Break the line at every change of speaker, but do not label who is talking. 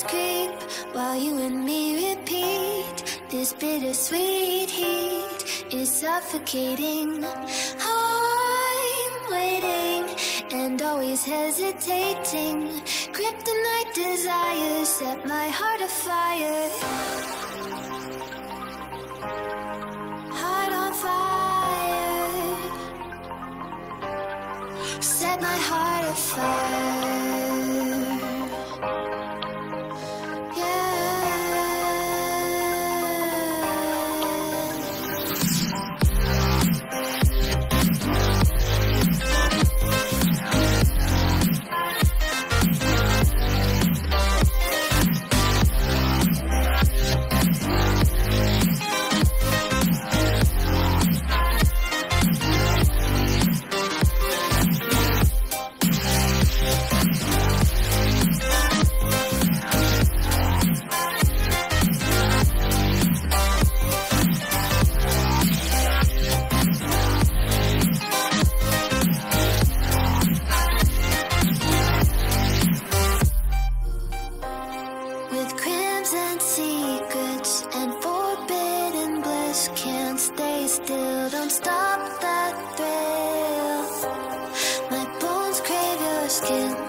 creep while you and me repeat. This bittersweet heat is suffocating. I'm waiting and always hesitating. Kryptonite desires set my heart afire. Heart on fire. Set my heart afire. With crimson secrets and forbidden bliss, can't stay still, don't stop that thrill. My bones crave your skin.